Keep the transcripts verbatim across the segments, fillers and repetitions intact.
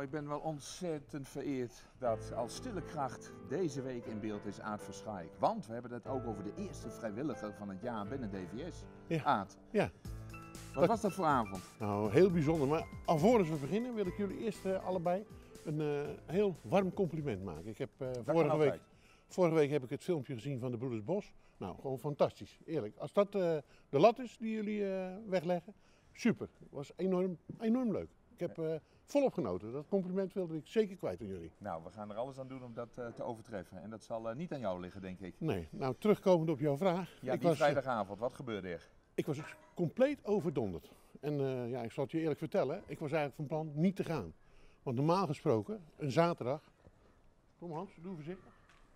ik ben wel ontzettend vereerd dat als stille kracht deze week in beeld is Aad Verschaik. Want we hebben het ook over de eerste vrijwilliger van het jaar binnen D V S. Ja. Aad, Ja, wat Dat- was dat voor avond? nou heel bijzonder. Maar alvorens we beginnen wil ik jullie eerst eh, allebei een eh, heel warm compliment maken. Ik heb, eh, Dat vorige, kan week, altijd. vorige week heb ik het filmpje gezien van de Broeders Bos. Nou, gewoon fantastisch. Eerlijk. Als dat eh, de lat is die jullie eh, wegleggen, super. Het was enorm, enorm leuk. Ik heb eh, volop genoten. Dat compliment wilde ik zeker kwijt aan jullie. Nou, we gaan er alles aan doen om dat eh, te overtreffen. En dat zal eh, niet aan jou liggen, denk ik. Nee, nou terugkomend op jouw vraag. Ja, ik die was, eh, vrijdagavond, wat gebeurde er? Ik was dus compleet overdonderd. En eh, ja, ik zal het je eerlijk vertellen, ik was eigenlijk van plan niet te gaan. Want normaal gesproken, een zaterdag... Kom Hans, doe voorzichtig.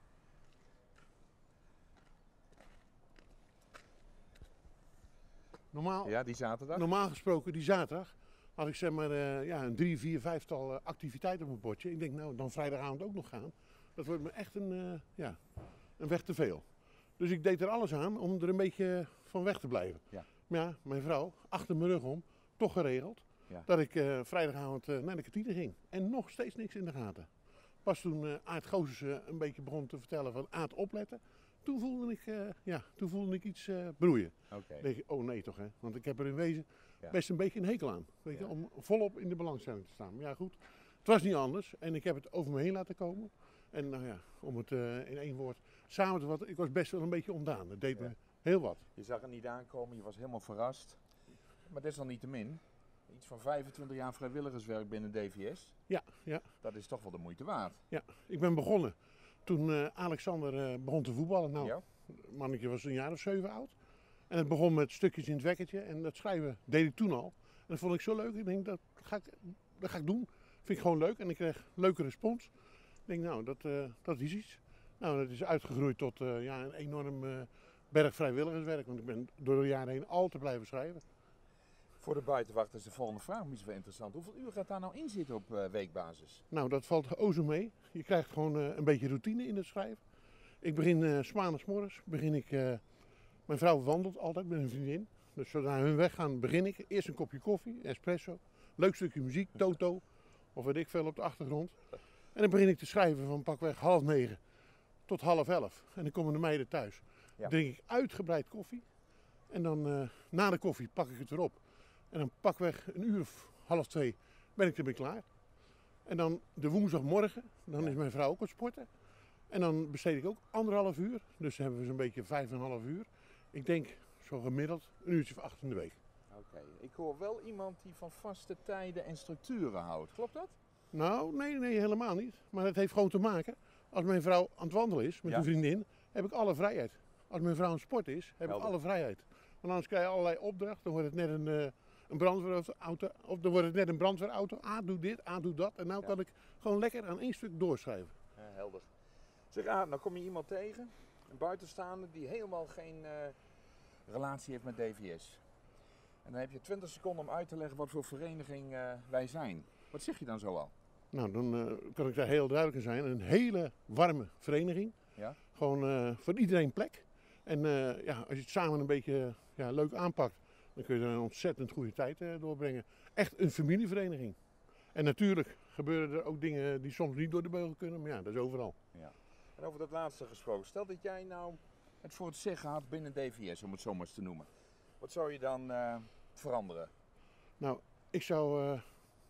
Normaal, Ja, die zaterdag? normaal gesproken, die zaterdag, had ik zeg maar eh, ja, een drie, vier, vijftal eh, activiteiten op mijn bordje. Ik denk, nou, dan vrijdagavond ook nog gaan. Dat wordt me echt een, eh, ja, een weg te veel. Dus ik deed er alles aan om er een beetje van weg te blijven. Ja. Maar ja, mijn vrouw, achter mijn rug om, toch geregeld Ja. dat ik eh, vrijdagavond eh, naar de kantine ging. En nog steeds niks in de gaten. Pas toen eh Aad Gozes eh, een beetje begon te vertellen van Aad opletten, toen voelde ik, eh, ja, toen voelde ik iets eh, broeien. Oké. Dan denk ik, oh nee toch hè, want ik heb er in wezen Ja. best een beetje een hekel aan. Weet je, Ja. om volop in de belangstelling te staan. Maar ja goed, het was niet anders en ik heb het over me heen laten komen. En nou ja, om het eh, in één woord samen te vatten, ik was best wel een beetje ontdaan. Het deed Ja. me heel wat. Je zag het niet aankomen, je was helemaal verrast. Maar desalniettemin, iets van vijfentwintig jaar vrijwilligerswerk binnen D V S. Ja, ja, Dat is toch wel de moeite waard. ja. Ik ben begonnen toen eh, Alexander eh, begon te voetballen. Nou, Ja? het mannetje was een jaar of zeven oud. En het begon met stukjes in het wekkertje en dat schrijven deed ik toen al. En dat vond ik zo leuk. Ik denk, dat ga ik, dat ga ik doen. Vind ik gewoon leuk en ik kreeg leuke respons. Ik denk, nou, dat, eh, dat is iets. Nou, dat is uitgegroeid tot eh, ja, een enorm eh, berg vrijwilligerswerk. Want ik ben door de jaren heen altijd blijven schrijven. Voor de buitenwacht is de volgende vraag misschien wel interessant. Hoeveel uur gaat daar nou in zitten op eh, weekbasis? Nou, dat valt o zo mee. Je krijgt gewoon eh, een beetje routine in het schrijven. Ik begin eh 's maandagsmorgens, begin ik, eh, mijn vrouw wandelt altijd met een vriendin. Dus zodra hun weggaan, begin ik. Eerst een kopje koffie, espresso, leuk stukje muziek, Toto, of weet ik veel op de achtergrond. En dan begin ik te schrijven van pakweg half negen tot half elf. En dan komen de meiden thuis. Ja. Drink ik uitgebreid koffie. En dan eh, na de koffie pak ik het weer op. En dan pakweg een uur of half twee ben ik ermee klaar. En dan de woensdagmorgen, dan Ja. is mijn vrouw ook aan het sporten. En dan besteed ik ook anderhalf uur. Dus dan hebben we zo'n beetje vijf en een half uur. Ik denk zo gemiddeld een uurtje of acht in de week. Oké, ik hoor wel iemand die van vaste tijden en structuren houdt. Klopt dat? Nou, nee, nee, helemaal niet. Maar het heeft gewoon te maken. Als mijn vrouw aan het wandelen is met Ja. een vriendin, heb ik alle vrijheid. Als mijn vrouw aan het sporten is, heb Helder. ik alle vrijheid. Want anders krijg je allerlei opdrachten. Dan wordt het net een, eh, een brandweerauto. Of dan wordt het net een brandweerauto. Ah, doe dit, ah, doe dat. En nou Ja. kan ik gewoon lekker aan één stuk doorschrijven. Ja, helder. Zeg, ah, nou kom je iemand tegen, een buitenstaander die helemaal geen eh, relatie heeft met D V S. En dan heb je twintig seconden om uit te leggen wat voor vereniging eh, wij zijn. Wat zeg je dan zo al? Nou, dan eh, kan ik daar heel duidelijk in zijn. Een hele warme vereniging. Ja? Gewoon eh, voor iedereen plek. En eh, ja, als je het samen een beetje ja, leuk aanpakt, dan kun je er een ontzettend goede tijd eh, doorbrengen. Echt een familievereniging. En natuurlijk gebeuren er ook dingen die soms niet door de beugel kunnen, maar ja, dat is overal. Ja. En over dat laatste gesproken. Stel dat jij nou het voor het zeggen had binnen D V S, om het zo maar eens te noemen. Wat zou je dan eh, veranderen? Nou, ik zou, eh,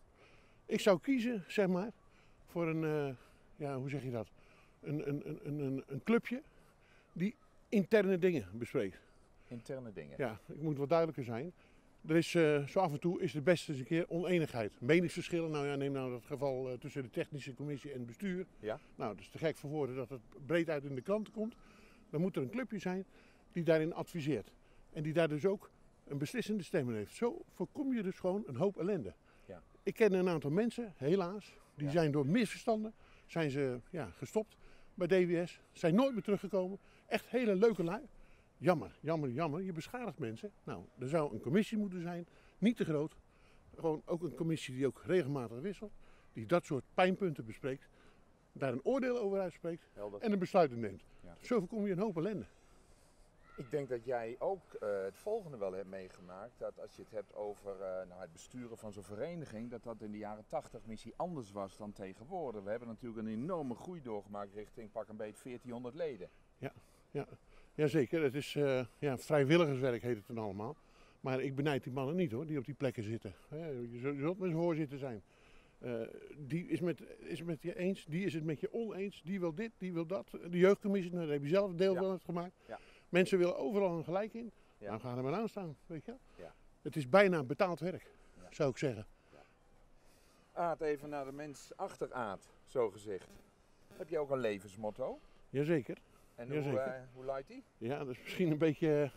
ik zou kiezen, zeg maar, voor een, eh, ja, hoe zeg je dat? Een, een, een, een, een clubje die interne dingen bespreekt. Interne dingen. Ja, ik moet wat duidelijker zijn. Er is eh, zo af en toe is het best eens een keer oneenigheid. Meningsverschillen, nou ja, neem nou het geval eh, tussen de technische commissie en het bestuur. Ja? Nou, het is te gek voor woorden dat het breed uit in de kranten komt. Dan moet er een clubje zijn die daarin adviseert. En die daar dus ook een beslissende stem in heeft. Zo voorkom je dus gewoon een hoop ellende. Ja. Ik ken een aantal mensen, helaas, die Ja. zijn door misverstanden zijn ze, ja, gestopt bij D W S. Zijn nooit meer teruggekomen. Echt hele leuke lui. Jammer, jammer, jammer. Je beschadigt mensen. Nou, er zou een commissie moeten zijn. Niet te groot. Gewoon ook een commissie die ook regelmatig wisselt. Die dat soort pijnpunten bespreekt. Daar een oordeel over uitspreekt. Helder. En een besluit in neemt. Ja. Zo voorkom je een hoop ellende. Ik denk dat jij ook uh, het volgende wel hebt meegemaakt. Dat als je het hebt over uh, nou, het besturen van zo'n vereniging, dat dat in de jaren tachtig misschien anders was dan tegenwoordig. We hebben natuurlijk een enorme groei doorgemaakt richting pak een beetje veertienhonderd leden. Ja, ja. Jazeker. Het is uh, ja, vrijwilligerswerk heet het dan allemaal. Maar ik benijd die mannen niet hoor, die op die plekken zitten. Je zult met z'n voorzitter zijn. Uh, die is, met, is het met je eens, die is het met je oneens, die wil dit, die wil dat. De jeugdcommissie, daar heb je zelf deel van het gemaakt. Ja. Mensen willen overal een gelijk in, ja. Dan gaan er maar aan staan, weet je. Ja. Het is bijna betaald werk, ja. Zou ik zeggen. Ja. Aad, even naar de mens achter Aad, zo gezegd. Heb je ook een levensmotto? Jazeker. En Jazeker. Hoe, uh, hoe luidt die? Ja, dat is misschien een beetje uh,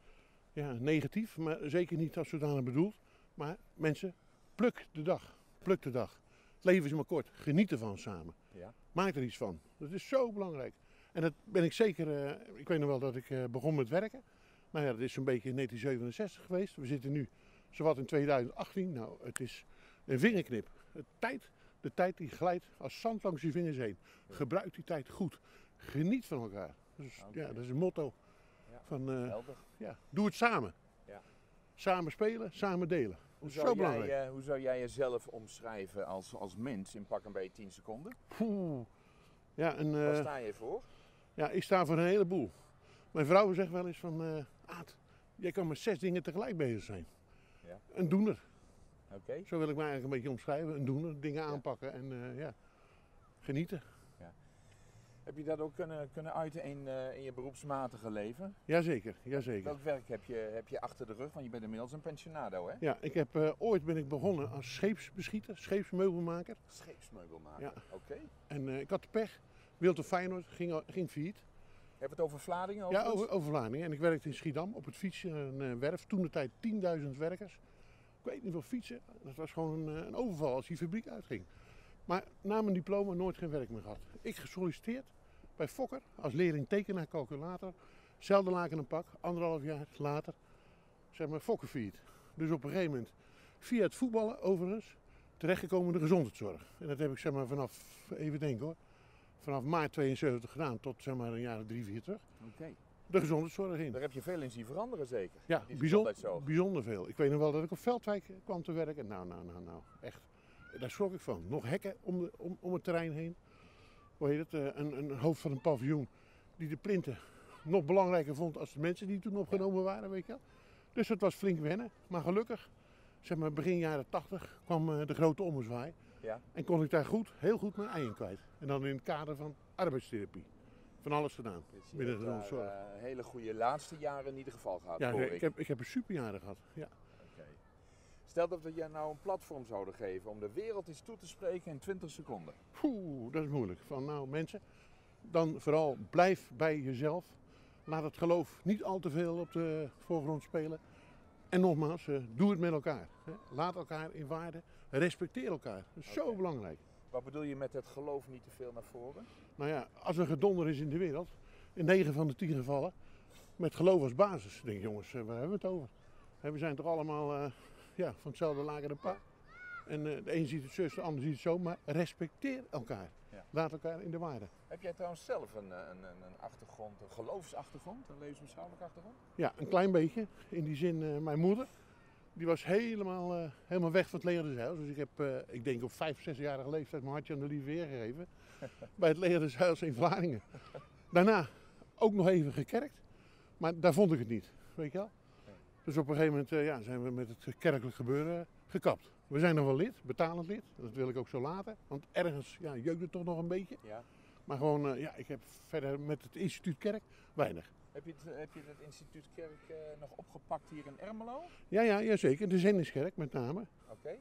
ja, negatief, maar zeker niet als zodanig bedoeld. Maar mensen, pluk de dag. Pluk de dag. Het leven is maar kort. Geniet ervan samen. Ja. Maak er iets van. Dat is zo belangrijk. En dat ben ik zeker. Uh, ik weet nog wel dat ik uh, begon met werken. Nou ja, dat is zo'n beetje in negentien zevenenzestig geweest. We zitten nu zowat in tweeduizend achttien. Nou, het is een vingerknip. De tijd, de tijd die glijdt als zand langs je vingers heen. Ja. Gebruik die tijd goed. Geniet van elkaar. Dus, okay. Ja, dat is een motto. Ja. Van, uh, ja, doe het samen. Ja. Samen spelen, samen delen. Hoe zou, jij, uh, hoe zou jij jezelf omschrijven als, als mens in pak een beetje tien seconden? Poeh. Ja, een, uh, Waar sta je voor? Ja, ik sta voor een heleboel. Mijn vrouw zegt wel eens van, uh, Aad, jij kan met zes dingen tegelijk bezig zijn. Ja. Een doener. Okay. Zo wil ik me eigenlijk een beetje omschrijven. Een doener, dingen ja. aanpakken en uh, ja, genieten. Ja. Heb je dat ook kunnen, kunnen uiten in, uh, in je beroepsmatige leven? Jazeker, jazeker. Welk werk heb je, heb je achter de rug? Want je bent inmiddels een pensionado, hè? Ja, ik heb, uh, ooit ben ik begonnen als scheepsbeschieter, scheepsmeubelmaker. Scheepsmeubelmaker, ja. Oké. Okay. En uh, ik had de pech. Wilde Feyenoord ging, ging failliet. Heb je het over Vlaardingen? Ja, over, over Vlaardingen. En ik werkte in Schiedam op het fietsen, een uh, werf. Toen de tijd tienduizend werkers. Ik weet niet veel fietsen. Dat was gewoon een, een overval als die fabriek uitging. Maar na mijn diploma nooit geen werk meer gehad. Ik gesolliciteerd bij Fokker als leerling tekenaar calculator. Zelfde laken een pak. Anderhalf jaar later, zeg maar, Fokker failliet. Dus op een gegeven moment, via het voetballen overigens, terechtgekomen in de gezondheidszorg. En dat heb ik zeg maar vanaf, even denken hoor. Vanaf maart tweeënzeventig gedaan tot zeg maar een jaar of drie, vier terug. Okay. De gezondheidszorg in. Daar heb je veel in zien veranderen zeker? Ja, bijzonder, bijzonder veel. Ik weet nog wel dat ik op Veldwijk kwam te werken. Nou, nou, nou, nou, echt. Daar schrok ik van. Nog hekken om, de, om, om het terrein heen. Hoe heet het? Een, een hoofd van een paviljoen die de plinten nog belangrijker vond als de mensen die toen opgenomen waren, weet je wel. Dus het was flink wennen. Maar gelukkig, zeg maar begin jaren tachtig, kwam de grote ommezwaai. Ja. En kon ik daar goed, heel goed mijn ei in kwijt. En dan in het kader van arbeidstherapie. Van alles gedaan. Dus je binnen hebt daar uh, hele goede laatste jaren in ieder geval gehad. Ja, ik, ik. Heb, ik heb een superjaren gehad. Ja. Okay. Stel dat we je nou een platform zouden geven om de wereld eens toe te spreken in twintig seconden. Poeh, dat is moeilijk. Van nou mensen, dan vooral blijf bij jezelf. Laat het geloof niet al te veel op de voorgrond spelen. En nogmaals, uh, doe het met elkaar. Hè. Laat elkaar in waarde. Respecteer elkaar. Dat is okay. Zo belangrijk. Wat bedoel je met het geloof niet te veel naar voren? Nou ja, als er gedonder is in de wereld, in negen van de tien gevallen, met geloof als basis. Denk jongens, waar hebben we het over? We zijn toch allemaal uh, ja, van hetzelfde lager en pak. En uh, de een ziet het zus, de ander ziet het zo, maar respecteer elkaar. Ja. Laat elkaar in de waarde. Heb jij trouwens zelf een, een, een achtergrond, een geloofsachtergrond, een levensbeschouwelijke achtergrond? Ja, een klein beetje. In die zin, uh, mijn moeder. Die was helemaal, uh, helemaal weg van het leger des Heils. Dus ik heb, uh, ik denk op vijf, zesjarige leeftijd mijn hartje aan de lieve Heer gegeven. Bij het leger des Heils in Vlaardingen. Daarna ook nog even gekerkt. Maar daar vond ik het niet. Weet je wel? Dus op een gegeven moment uh, ja, zijn we met het kerkelijk gebeuren gekapt. We zijn nog wel lid, betalend lid. Dat wil ik ook zo laten. Want ergens ja, jeukt het toch nog een beetje. Ja. Maar gewoon, uh, ja, ik heb verder met het instituut Kerk weinig. Heb je, het, heb je het instituut Kerk uh, nog opgepakt hier in Ermelo? Ja, ja, ja zeker. De Zendingskerk met name. Oké. Okay.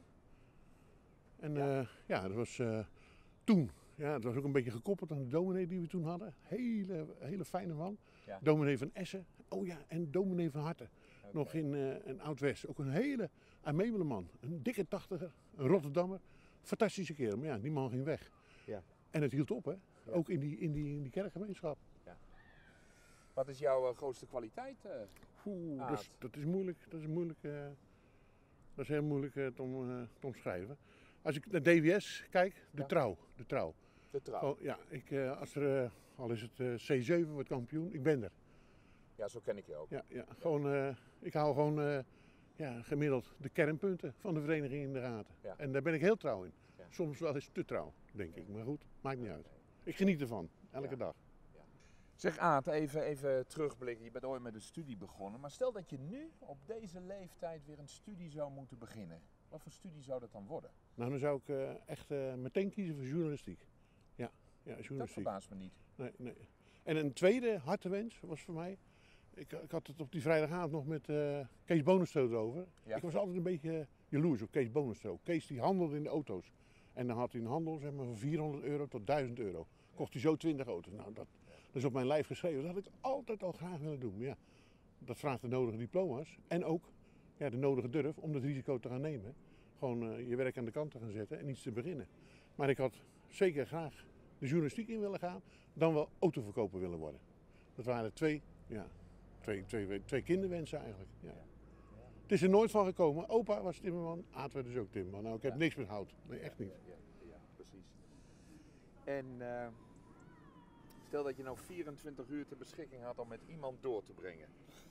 En ja. Uh, ja, dat was uh, toen. Ja, het was ook een beetje gekoppeld aan de dominee die we toen hadden. Hele, hele fijne man. Ja. Dominee van Essen. Oh ja, en dominee van Harten. Okay. Nog in, uh, in Oud-West. Ook een hele amabele man. Een dikke tachtiger, een Rotterdammer. Fantastische kerel. Maar ja, die man ging weg. Ja. En het hield op, hè. Ja. Ook in die, in, die, in die kerkgemeenschap. Ja. Wat is jouw uh, grootste kwaliteit? Uh, Oeh, dat, is, dat is moeilijk. Dat is moeilijk. Uh, dat is heel moeilijk uh, te, om, uh, te omschrijven. Als ik naar D W S kijk, de ja. trouw. De trouw. De trouw. Oh, ja, ik, uh, als er, uh, al is het uh, C zeven wordt kampioen, ik ben er. Ja, zo ken ik je ook. Ja, ja. Gewoon, uh, ik hou gewoon uh, ja, gemiddeld de kernpunten van de vereniging in de gaten. Ja. En daar ben ik heel trouw in. Ja. Soms wel eens te trouw, denk ik. Maar goed, maakt niet uit. Ik geniet ervan, elke Ja. dag. Ja. Zeg Aad, even, even terugblikken. Je bent ooit met een studie begonnen. Maar stel dat je nu op deze leeftijd weer een studie zou moeten beginnen. Wat voor studie zou dat dan worden? Nou, dan zou ik uh, echt uh, meteen kiezen voor journalistiek. Ja, ja journalistiek. Dat verbaast me niet. Nee, nee. En een tweede hartewens was voor mij. Ik, ik had het op die vrijdagavond nog met uh, Kees Bonenstro erover. Ja. Ik was altijd een beetje uh, jaloers op Kees Bonenstro. Kees die handelde in de auto's. En dan had hij een handel zeg maar, van vierhonderd euro tot duizend euro. Kocht hij zo twintig auto's. Nou, dat, dat is op mijn lijf geschreven. Dat had ik altijd al graag willen doen. Maar ja, dat vraagt de nodige diploma's. En ook ja, de nodige durf om dat risico te gaan nemen. Gewoon uh, je werk aan de kant te gaan zetten en iets te beginnen. Maar ik had zeker graag de journalistiek in willen gaan. Dan wel autoverkoper willen worden. Dat waren twee, ja, twee, twee, twee kinderwensen eigenlijk. Ja. Ja. Ja. Het is er nooit van gekomen. Opa was timmerman, Aad werd dus ook timmerman. Nou, ik heb ja. niks met hout. Nee, echt niet. Ja, ja, ja precies. En uh, stel dat je nou vierentwintig uur ter beschikking had om met iemand door te brengen.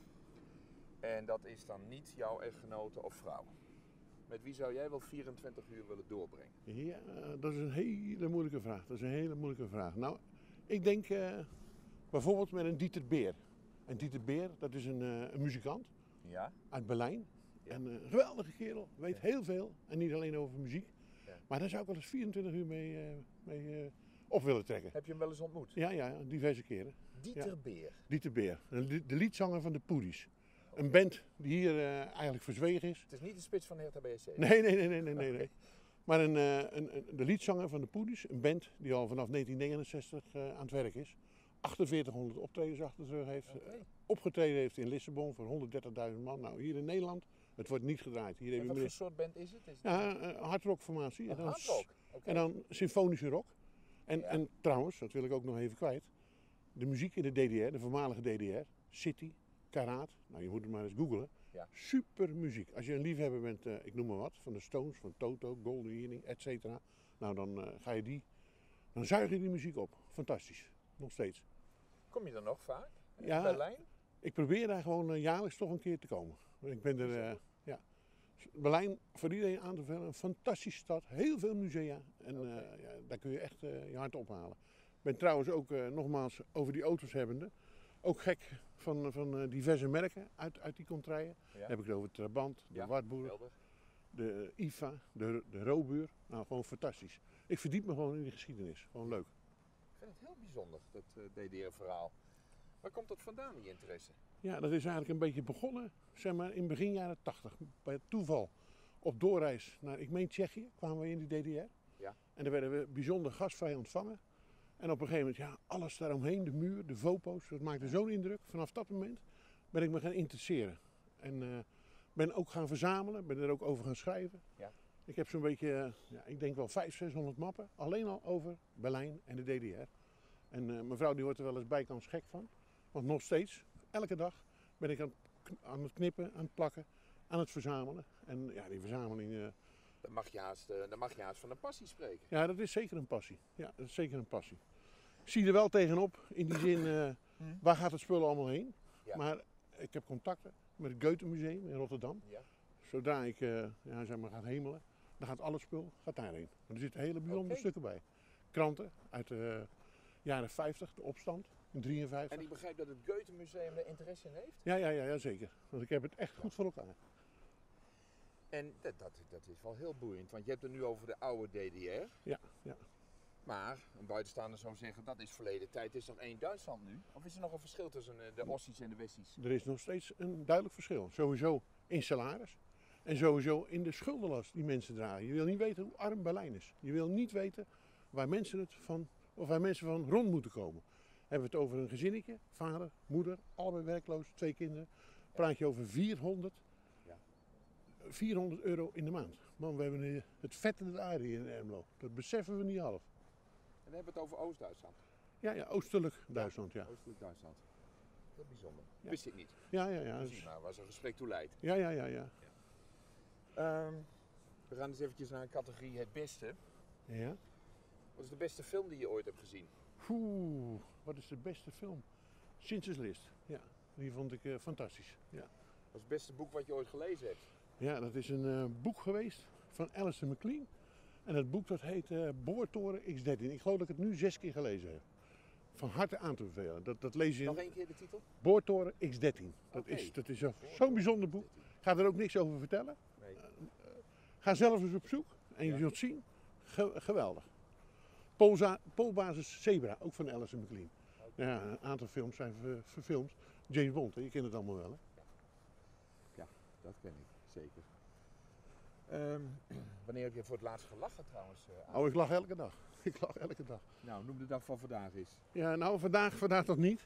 En dat is dan niet jouw echtgenote of vrouw. Met wie zou jij wel vierentwintig uur willen doorbrengen? Ja, dat is een hele moeilijke vraag. Dat is een hele moeilijke vraag. Nou, ik denk uh, bijvoorbeeld met een Dieter Beer. En Dieter Beer, dat is een, uh, een muzikant ja? uit Berlijn. Ja. En uh, een geweldige kerel, weet ja. heel veel. En niet alleen over muziek. Ja. Maar daar zou ik wel eens vierentwintig uur mee, uh, mee uh, op willen trekken. Heb je hem wel eens ontmoet? Ja, ja, diverse keren. Dieter ja. Beer? Dieter Beer, de, de liedzanger van de Poedies. Een band die hier uh, eigenlijk verzwegen is. Het is niet de spits van Hertha B S C? Nee, nee, nee, nee, nee, nee. Okay. Maar een, uh, een, een, de liedzanger van de Poedies, een band die al vanaf negentien negenenzestig uh, aan het werk is. achtenveertighonderd optredens achter de rug heeft. Okay. Uh, opgetreden heeft in Lissabon voor honderddertigduizend man. Nou, hier in Nederland, het wordt niet gedraaid. Hier en wat voor soort band is het? Is het ja, een hardrockformatie. Een hardrock? Okay. En dan symfonische rock. En, ja. en trouwens, dat wil ik ook nog even kwijt. De muziek in de D D R, de voormalige D D R, City, Karaat, nou je moet het maar eens googlen. Ja. Super muziek. Als je een liefhebber bent, uh, ik noem maar wat, van de Stones, van Toto, Golden Earring, et cetera. Nou dan uh, ga je die, dan zuig je die muziek op. Fantastisch. Nog steeds. Kom je er nog vaak? In ja, Berlijn? Ik probeer daar gewoon uh, jaarlijks toch een keer te komen. Ik ben er, uh, ja. Berlijn, voor iedereen aan te vullen, een fantastische stad, heel veel musea. En okay. uh, ja, daar kun je echt uh, je hart ophalen. Ik ben trouwens ook, uh, nogmaals, over die auto's hebbende, ook gek van, van uh, diverse merken uit, uit die contraien. Ja. Dan heb ik het over Trabant, de ja, Wartburg, helder. de uh, I F A, de, de Robur. Nou, gewoon fantastisch. Ik verdiep me gewoon in die geschiedenis. Gewoon leuk. Ik vind het heel bijzonder, dat uh, D D R-verhaal. Waar komt dat vandaan, die interesse? Ja, dat is eigenlijk een beetje begonnen, zeg maar, in begin jaren tachtig. Bij toeval op doorreis naar, ik meen Tsjechië, kwamen we in die D D R. Ja. En daar werden we bijzonder gastvrij ontvangen. En op een gegeven moment, ja, alles daaromheen, de muur, de fopo's, dat maakte zo'n indruk. Vanaf dat moment ben ik me gaan interesseren. En uh, ben ook gaan verzamelen, ben er ook over gaan schrijven. Ja. Ik heb zo'n beetje, uh, ja, ik denk wel vijfhonderd, zeshonderd mappen, alleen al over Berlijn en de D D R. En uh, mijn vrouw die wordt er wel eens bijkans gek van. Want nog steeds, elke dag, ben ik aan, aan het knippen, aan het plakken, aan het verzamelen. En ja, die verzameling... Uh, dan, mag je haast, uh, dan mag je haast van een passie spreken. Ja, dat is zeker een passie. Ja, dat is zeker een passie. Ik zie er wel tegenop, in die zin, uh, hmm. waar gaat het spul allemaal heen? Ja. Maar ik heb contacten met het Goethe Museum in Rotterdam. Ja. Zodra ik uh, ja, zeg maar, ga hemelen, dan gaat alle spul gaat daarheen. Er zitten hele bijzondere okay. stukken bij. Kranten uit de uh, jaren vijftig, de opstand. In drieënvijftig. En ik begrijp dat het Goethe Museum er interesse in heeft? Ja, ja, ja, ja zeker. Want ik heb het echt goed voor elkaar. En dat, dat, dat is wel heel boeiend, want je hebt het nu over de oude D D R. Ja, ja. Maar een buitenstaander zou zeggen, dat is verleden tijd. Het is toch één Duitsland nu? Of is er nog een verschil tussen de Ossies en de Westies? Er is nog steeds een duidelijk verschil. Sowieso in salaris en sowieso in de schuldenlast die mensen dragen. Je wil niet weten hoe arm Berlijn is. Je wil niet weten waar mensen, het van, of waar mensen van rond moeten komen. Hebben we het over een gezinnetje, vader, moeder, allebei werkloos, twee kinderen. Praat je over vierhonderd, ja. vierhonderd euro in de maand. Man, we hebben het vette de aarde hier in Ermelo. Dat beseffen we niet half. En dan hebben we het over Oost-Duitsland. Ja, ja, oostelijk Duitsland, ja. Oostelijk Duitsland. Heel bijzonder. Ja. Wist ik niet. Ja, ja, ja. Zie maar, waar zo'n gesprek toe leidt. Ja, ja, ja, ja. ja. Um, we gaan eens eventjes naar een categorie het beste. Ja. Wat is de beste film die je ooit hebt gezien? Oeh, wat is de beste film? Schindler's List, ja. Die vond ik uh, fantastisch. Ja. Dat is het beste boek wat je ooit gelezen hebt. Ja, dat is een uh, boek geweest van Alistair MacLean. En dat boek dat heet uh, Boortoren X dertien. Ik geloof dat ik het nu zes keer gelezen heb. Van harte aan te bevelen. Dat, dat lees je in... Nog één keer de titel? Boortoren X dertien. Dat Okay. is, dat is zo'n bijzonder boek. Ik ga er ook niks over vertellen. Nee. Uh, ga zelf eens op zoek en je Ja. zult zien. Ge geweldig. Poolza Poolbasis Zebra, ook van Alistair MacLean. Okay. Ja, een aantal films zijn ver verfilmd. James Bond, hè? Je kent het allemaal wel. Hè? Ja, dat ken ik, zeker. Um, wanneer heb je voor het laatst gelachen trouwens? Uh, oh, ik lach elke dag. Ik lach elke dag. Nou, noem de dag van vandaag eens. Ja, nou vandaag, vandaag toch niet.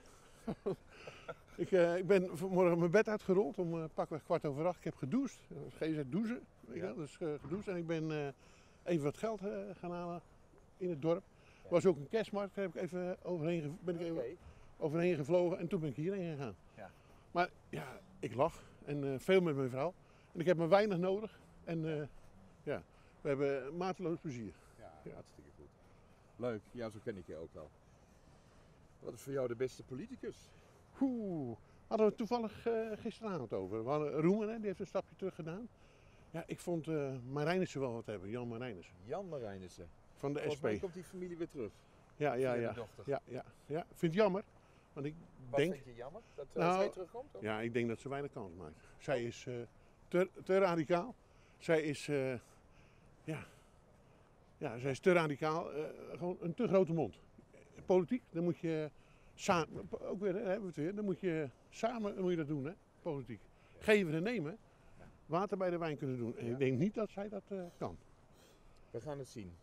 ik, uh, ik ben vanmorgen mijn bed uitgerold om uh, pakweg kwart over acht. Ik heb gedoucht. G Z douchen. Weet je, ja. Dus uh, gedoucht. En ik ben uh, even wat geld uh, gaan halen in het dorp. Er ja. was ook een kerstmarkt. Daar heb ik even overheen, ben ik even okay. overheen gevlogen. En toen ben ik hierheen gegaan. Ja. Maar ja, ik lach. En uh, veel met mijn vrouw. En ik heb maar weinig nodig. En uh, ja, we hebben mateloos plezier. Ja, ja, hartstikke goed. Leuk, ja, zo ken ik je ook wel. Wat is voor jou de beste politicus? Oeh, hadden we het toevallig uh, gisteravond over. We hadden Roemen, hè, die heeft een stapje terug gedaan. Ja, ik vond uh, Marijnissen wel wat hebben, Jan Marijnissen. Jan Marijnissen. Van de Volgens S P. mij komt die familie weer terug. Ja, ja, ja. Ja, ja, ja. Vind het jammer. Want ik wat denk, vind je jammer? Dat uh, nou, zij terugkomt? Of? Ja, ik denk dat ze weinig kans maakt. Zij is uh, te, te radicaal. Zij is, uh, ja, ja, zij is te radicaal. Uh, gewoon een te grote mond. Politiek, dan moet je samen, ook weer, daar hebben we het weer, dan moet je samen moet je dat doen, hè, politiek. Ja. Geven en nemen, ja. Water bij de wijn kunnen doen. En ja. Ik denk niet dat zij dat uh, kan. We gaan het zien.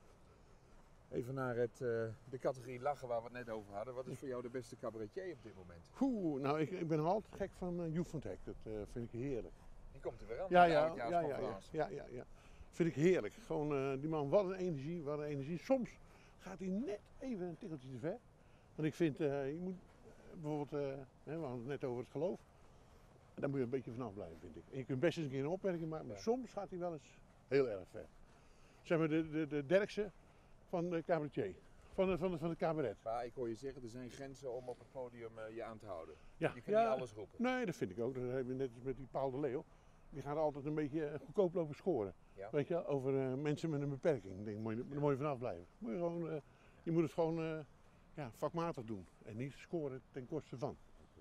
Even naar het, uh, de categorie lachen waar we het net over hadden. Wat is voor jou de beste cabaretier op dit moment? Oeh, nou ik, ik ben nog altijd gek van uh, Joep van het Hek, dat uh, vind ik heerlijk. Die komt er weer aan. Ja, ja, ja, ja, ja, ja, ja, ja. Vind ik heerlijk. Gewoon uh, die man, wat een energie, wat een energie. Soms gaat hij net even een tikkeltje te ver. Want ik vind, uh, je moet uh, bijvoorbeeld, uh, hè, we hadden het net over het geloof. Daar moet je een beetje vanaf blijven, vind ik. En je kunt best eens een keer een opmerking maken, maar ja. Soms gaat hij wel eens heel erg ver. Zeg maar de, de, de Derksen van de cabaretier, van, de, van, de, van het cabaret. Maar ik hoor je zeggen, er zijn grenzen om op het podium uh, je aan te houden. Ja. Je kunt ja. niet alles roepen. Nee, dat vind ik ook. Dat hebben we net als met die Paul de Leeuw. Die gaat altijd een beetje goedkoop lopen scoren. Ja. Weet je, over uh, mensen met een beperking. Ik denk, moet je, daar moet je vanaf blijven. Moet je, gewoon, uh, je moet het gewoon uh, ja, vakmatig doen. En niet scoren ten koste van.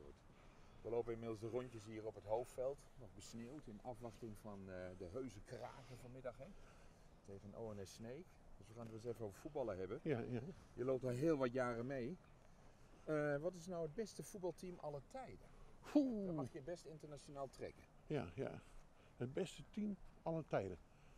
We lopen inmiddels de rondjes hier op het hoofdveld. Nog besneeuwd in afwachting van uh, de heuse kraken vanmiddag. Hè? Tegen O N S Sneek. Dus we gaan het eens even over voetballen hebben. Ja, ja. Je loopt al heel wat jaren mee. Uh, wat is nou het beste voetbalteam aller tijden? Oeh. Dan mag je best internationaal trekken. Ja, ja. Het beste team aller tijden.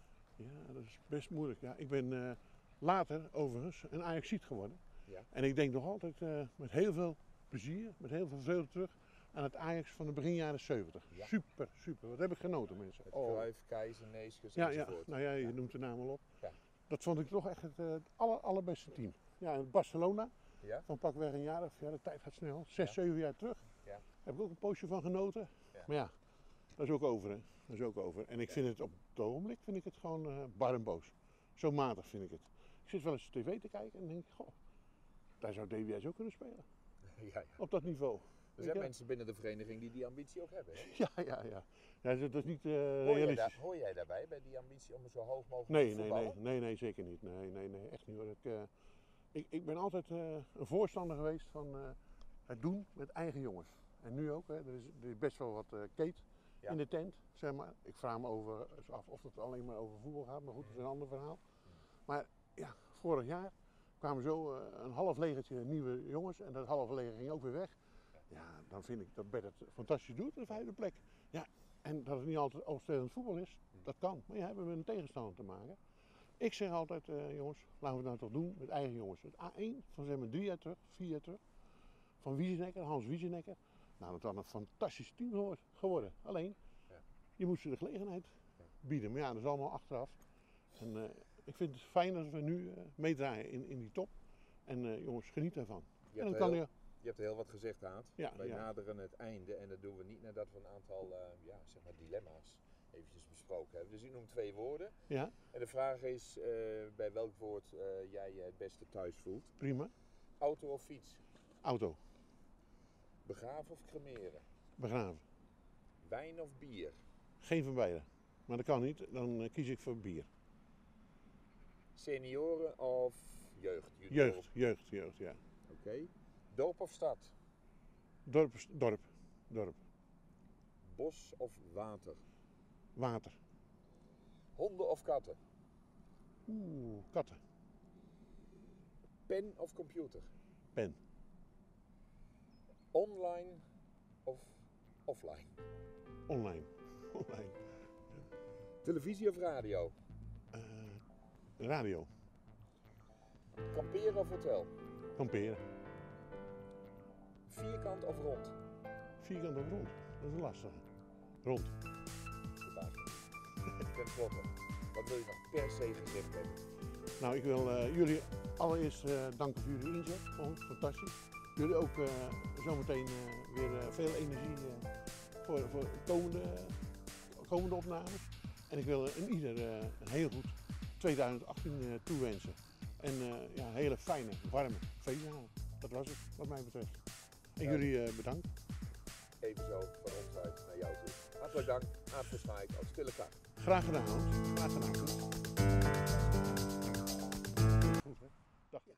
Ja, dat is best moeilijk. Ja, ik ben uh, later overigens een Ajaxiet geworden. Ja. En ik denk nog altijd uh, met heel veel plezier, met heel veel vreugde terug aan het Ajax van de begin jaren zeventig. Ja. Super, super. Wat heb ik genoten, mensen. Met Cruyff, oh. Keizer, Neeskens ja, enzovoort. Ja, nou ja, je ja. noemt de naam al op. Ja. Dat vond ik toch echt het, uh, het aller, allerbeste team. Ja, en Barcelona, ja. Van pakweg een jaar of ja, de tijd gaat snel. Zes, ja. zeven jaar terug. Ja. Heb ik ook een poosje van genoten. Ja. Maar ja, dat is ook over, hè. Dat is ook over. En ik vind het op het ogenblik vind ik het gewoon uh, bar en boos. Zo matig vind ik het. Ik zit wel eens tv te kijken en denk, goh, daar zou D W S ook kunnen spelen. Ja, ja. Op dat niveau. Er zijn mensen binnen de vereniging die die ambitie ook hebben. Hè? Ja, ja, ja. ja dat, dat is niet uh, hoor realistisch. Jij daar, hoor jij daarbij, bij die ambitie om zo hoog mogelijk nee, te nee, voetballen? Nee, nee, nee, zeker niet. Nee, nee, nee, echt niet hoor. Ik, uh, ik, ik ben altijd uh, een voorstander geweest van uh, het doen met eigen jongens. En nu ook, hè. Er, is, er is best wel wat uh, Kate ja. in de tent, zeg maar. Ik vraag me over, af of het alleen maar over voetbal gaat, maar goed, dat is een ander verhaal. Maar ja, vorig jaar kwamen zo uh, een half legertje nieuwe jongens en dat halve leger ging ook weer weg. Ja, dan vind ik dat Bert het fantastisch doet, de vijfde plek. Ja, en dat het niet altijd overstedend voetbal is, dat kan. Maar ja, hebben we een tegenstander te maken. Ik zeg altijd, uh, jongens, laten we het nou toch doen met eigen jongens. Het A één van zeg maar drie jaar terug, vier jaar terug, van Wiesenecker, Hans Wiesenecker. Nou, dat was een fantastisch team geworden. Alleen, ja. je moet ze de gelegenheid bieden. Maar ja, dat is allemaal achteraf. En uh, ik vind het fijn dat we nu uh, meedraaien in, in die top. En uh, jongens, geniet ervan. Je en hebt, dan heel, kan je... je hebt heel wat gezegd, Haat. Ja, Wij ja. naderen het einde en dat doen we niet nadat we een aantal uh, ja, zeg maar dilemma's eventjes besproken hebben. Dus ik noem twee woorden. Ja. En de vraag is uh, bij welk woord uh, jij je het beste thuis voelt. Prima. Auto of fiets? Auto. Begraven of cremeren? Begraven. Wijn of bier? Geen van beide. Maar dat kan niet, dan eh, kies ik voor bier. Senioren of jeugd? Junior? Jeugd, jeugd, jeugd, ja. Oké. Dorp of stad? Dorp, dorp, dorp. Bos of water? Water. Honden of katten? Oeh, katten. Pen of computer? Pen. Online of offline? Online. Online. Televisie of radio? Eh, radio. Kamperen of hotel? Kamperen. Vierkant of rond? Vierkant of rond. Dat is een lastige. Rond. Verbaas me. Ten slotte, wat wil je nog per se gezegd hebben? Nou, ik wil eh, jullie allereerst eh, danken voor jullie inzet. Gewoon fantastisch. Jullie ook eh, zometeen eh, weer eh, veel energie eh, voor, voor komende, komende opnames. En ik wil in ieder eh, een heel goed tweeduizend achttien eh, toewensen. En eh, ja, een hele fijne, warme feestdagen. Dat was het, wat mij betreft. En Ja. jullie eh, bedankt. Evenzo van ons uit naar jou toe. Hartelijk dank, Apenschijk uit Stille Kar. Graag gedaan, Hans. Graag gedaan. Goed, hè? Dag.